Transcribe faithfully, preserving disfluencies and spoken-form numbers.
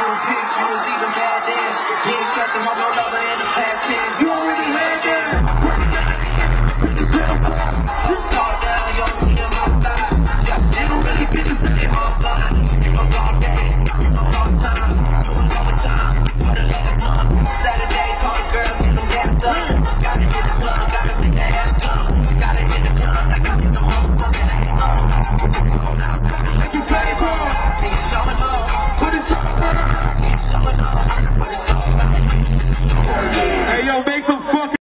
pics, you was even bad then. You ain't stressing my no lover in the past tense. You already